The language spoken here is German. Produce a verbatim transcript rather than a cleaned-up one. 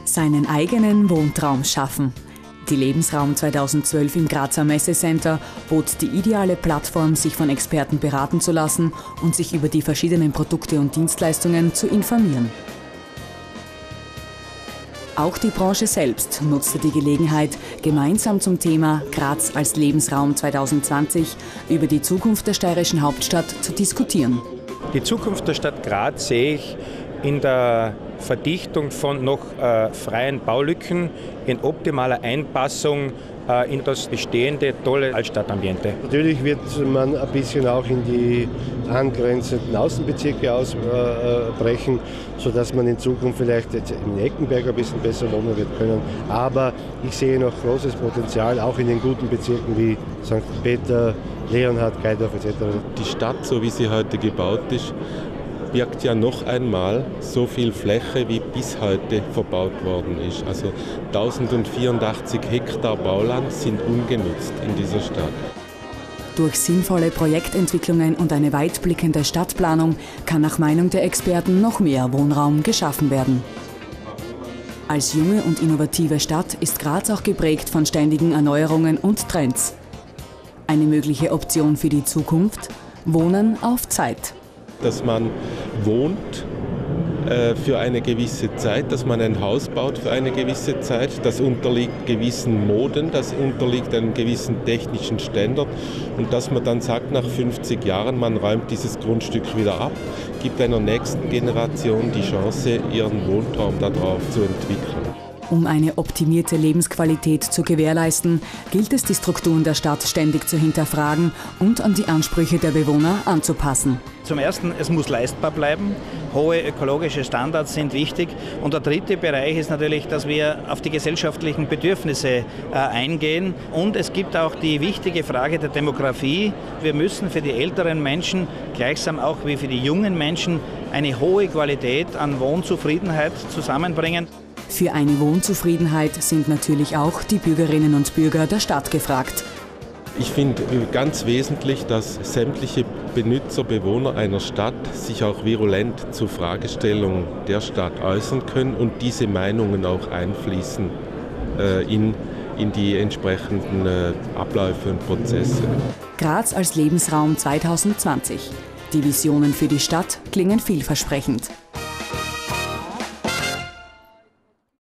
Seinen eigenen Wohntraum schaffen. Die Lebensraum zweitausendzwölf im Grazer Messecenter bot die ideale Plattform, sich von Experten beraten zu lassen und sich über die verschiedenen Produkte und Dienstleistungen zu informieren. Auch die Branche selbst nutzte die Gelegenheit, gemeinsam zum Thema Graz als Lebensraum zweitausendzwanzig über die Zukunft der steirischen Hauptstadt zu diskutieren. Die Zukunft der Stadt Graz sehe ich in der Verdichtung von noch äh, freien Baulücken, in optimaler Einpassung äh, in das bestehende tolle Altstadtambiente. Natürlich wird man ein bisschen auch in die angrenzenden Außenbezirke ausbrechen, äh, sodass man in Zukunft vielleicht jetzt im Eckenberg ein bisschen besser wohnen wird können. Aber ich sehe noch großes Potenzial, auch in den guten Bezirken wie Sankt Peter, Leonhard, Geidorf et cetera. Die Stadt, so wie sie heute gebaut ist, birgt ja noch einmal so viel Fläche, wie bis heute verbaut worden ist. Also tausendvierundachtzig Hektar Bauland sind ungenutzt in dieser Stadt. Durch sinnvolle Projektentwicklungen und eine weitblickende Stadtplanung kann nach Meinung der Experten noch mehr Wohnraum geschaffen werden. Als junge und innovative Stadt ist Graz auch geprägt von ständigen Erneuerungen und Trends. Eine mögliche Option für die Zukunft: Wohnen auf Zeit. Dass man wohnt äh, für eine gewisse Zeit, dass man ein Haus baut für eine gewisse Zeit. Das unterliegt gewissen Moden, das unterliegt einem gewissen technischen Standard. Und dass man dann sagt, nach fünfzig Jahren, man räumt dieses Grundstück wieder ab, gibt einer nächsten Generation die Chance, ihren Wohntraum darauf zu entwickeln. Um eine optimierte Lebensqualität zu gewährleisten, gilt es, die Strukturen der Stadt ständig zu hinterfragen und an die Ansprüche der Bewohner anzupassen. Zum Ersten, es muss leistbar bleiben. Hohe ökologische Standards sind wichtig. Und der dritte Bereich ist natürlich, dass wir auf die gesellschaftlichen Bedürfnisse äh, eingehen. Und es gibt auch die wichtige Frage der Demografie. Wir müssen für die älteren Menschen, gleichsam auch wie für die jungen Menschen, eine hohe Qualität an Wohnzufriedenheit zusammenbringen. Für eine Wohnzufriedenheit sind natürlich auch die Bürgerinnen und Bürger der Stadt gefragt. Ich finde ganz wesentlich, dass sämtliche Benutzer, Bewohner einer Stadt sich auch virulent zur Fragestellung der Stadt äußern können und diese Meinungen auch einfließen äh, in, in die entsprechenden äh, Abläufe und Prozesse. Graz als Lebensraum zweitausendzwanzig. Die Visionen für die Stadt klingen vielversprechend.